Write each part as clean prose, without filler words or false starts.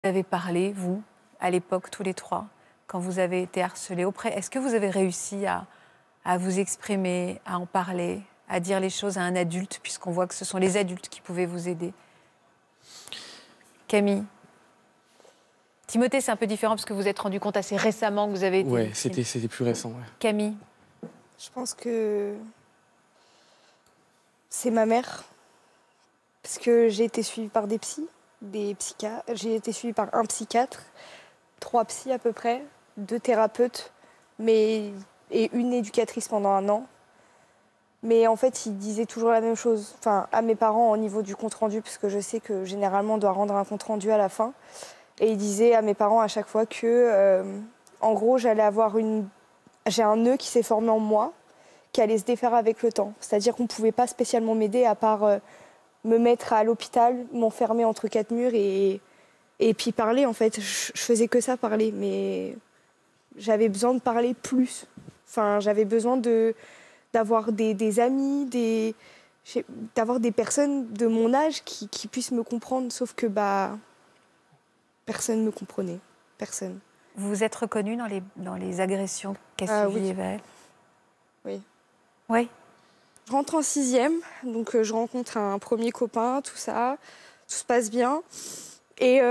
Vous avez parlé, vous, à l'époque, tous les trois, quand vous avez été harcelés auprès. Est-ce que vous avez réussi à vous exprimer, à en parler, à dire les choses à un adulte, puisqu'on voit que ce sont les adultes qui pouvaient vous aider? Camille? Timothée, c'est un peu différent parce que vous vous êtes rendu compte assez récemment que vous avez été Ouais, victime. c'était plus récent. Ouais. Camille? Je pense que c'est ma mère. Parce que j'ai été suivie par des psys, des psychiatres. J'ai été suivie par un psychiatre, 3 psys à peu près, 2 thérapeutes, et une éducatrice pendant 1 an. Mais en fait, ils disaient toujours la même chose, enfin, à mes parents au niveau du compte-rendu, parce que je sais que généralement on doit rendre un compte-rendu à la fin. Et ils disaient à mes parents à chaque fois que, en gros, j'ai un nœud qui s'est formé en moi, qui allait se défaire avec le temps. C'est-à-dire qu'on ne pouvait pas spécialement m'aider à part me mettre à l'hôpital, m'enfermer entre 4 murs et puis parler, en fait. Je faisais que ça, parler, mais j'avais besoin de parler plus. Enfin, j'avais besoin d'avoir des amis, d'avoir des personnes de mon âge qui puissent me comprendre, sauf que personne ne me comprenait. Personne. Vous vous êtes reconnue dans les agressions qu'a suivies Eva? Oui. Oui. Je rentre en 6e, donc je rencontre un premier copain, tout ça. Tout se passe bien. Et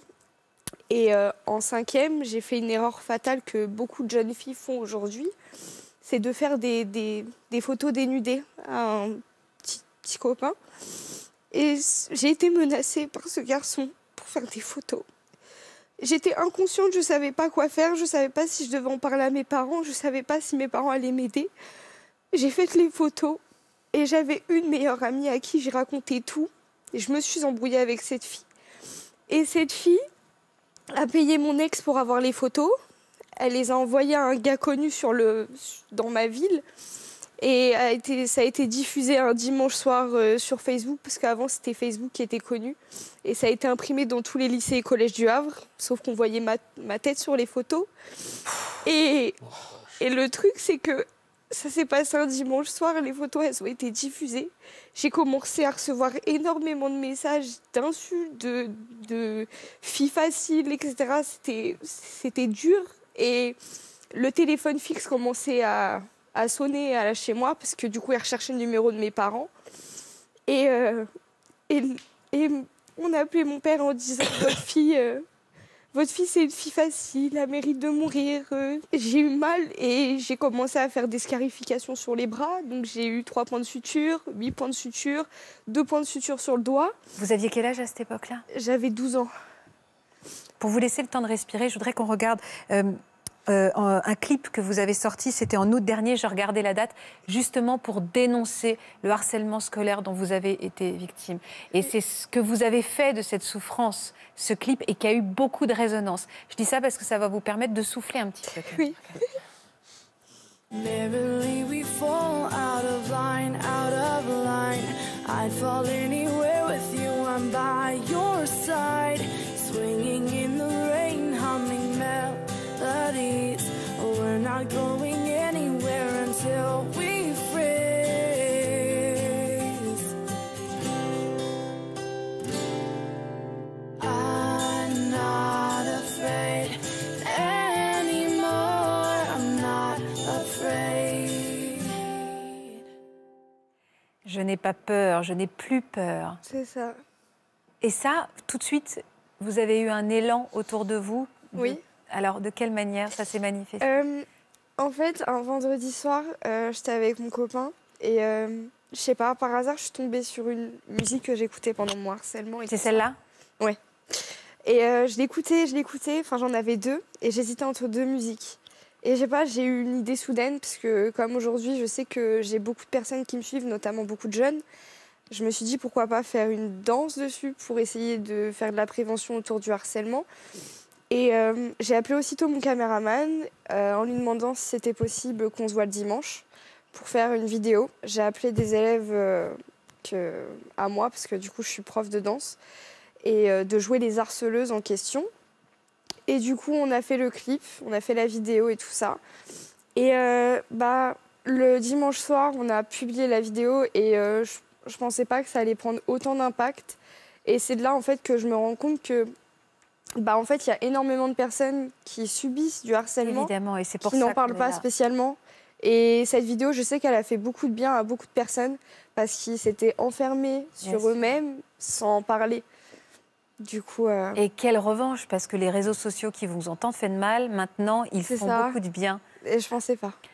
en 5e, j'ai fait une erreur fatale que beaucoup de jeunes filles font aujourd'hui. C'est de faire des photos dénudées à un petit copain. Et j'ai été menacée par ce garçon pour faire des photos. J'étais inconsciente, je ne savais pas quoi faire, je ne savais pas si je devais en parler à mes parents, je ne savais pas si mes parents allaient m'aider. J'ai fait les photos et j'avais une meilleure amie à qui j'ai raconté tout. Et je me suis embrouillée avec cette fille. Et cette fille a payé mon ex pour avoir les photos. Elle les a envoyées à un gars connu dans ma ville. Et ça a été diffusé un dimanche soir sur Facebook, parce qu'avant c'était Facebook qui était connu. Et ça a été imprimé dans tous les lycées et collèges du Havre, sauf qu'on voyait ma tête sur les photos. Et le truc, c'est que ça s'est passé un dimanche soir, les photos elles ont été diffusées. J'ai commencé à recevoir énormément de messages, d'insultes, de filles faciles, etc. C'était dur. Et le téléphone fixe commençait à sonner chez moi, parce que du coup, il recherchait le numéro de mes parents. Et on a appelé mon père en disant votre fille, c'est une fille facile, elle mérite de mourir. J'ai eu mal et j'ai commencé à faire des scarifications sur les bras. Donc j'ai eu 3 points de suture, 8 points de suture, 2 points de suture sur le doigt. Vous aviez quel âge à cette époque-là? J'avais 12 ans. Pour vous laisser le temps de respirer, je voudrais qu'on regarde un clip que vous avez sorti, c'était en août dernier, je regardais la date, justement pour dénoncer le harcèlement scolaire dont vous avez été victime. Et c'est ce que vous avez fait de cette souffrance, ce clip, et qui a eu beaucoup de résonance. Je dis ça parce que ça va vous permettre de souffler un petit peu. Oui. Merrily we fall out of line, I'd fall anywhere with you, I'm by your side. Swinging in the rain, humming melodies. We're not going anywhere until we freeze. I'm not afraid anymore, I'm not afraid. Je n'ai pas peur, je n'ai plus peur. C'est ça. Et ça, tout de suite, vous avez eu un élan autour de vous? Oui. Alors, de quelle manière ça s'est manifesté? En fait, un vendredi soir, j'étais avec mon copain et je sais pas, par hasard, je suis tombée sur une musique que j'écoutais pendant mon harcèlement. C'est celle-là? Ouais. Et je l'écoutais, enfin j'en avais 2 et j'hésitais entre 2 musiques. Et je sais pas, j'ai eu une idée soudaine parce que comme aujourd'hui, je sais que j'ai beaucoup de personnes qui me suivent, notamment beaucoup de jeunes. Je me suis dit pourquoi pas faire une danse dessus pour essayer de faire de la prévention autour du harcèlement. Et j'ai appelé aussitôt mon caméraman en lui demandant si c'était possible qu'on se voit le dimanche pour faire une vidéo. J'ai appelé des élèves à moi, parce que du coup je suis prof de danse, et de jouer les harceleuses en question. Et du coup on a fait le clip, on a fait la vidéo et tout ça. Et le dimanche soir on a publié la vidéo et je pensais pas que ça allait prendre autant d'impact. Et c'est de là en fait que je me rends compte que bah, en fait, il y a énormément de personnes qui subissent du harcèlement, Évidemment, et c'est pour qui ça n'en parlent qu'on est pas là. spécialement. Et cette vidéo, je sais qu'elle a fait beaucoup de bien à beaucoup de personnes parce qu'ils s'étaient enfermés sur sûr. eux-mêmes sans parler. Du coup, Et quelle revanche, parce que les réseaux sociaux qui vous ont tant fait de mal, maintenant, ils C'est font ça. beaucoup de bien. et je pensais pas.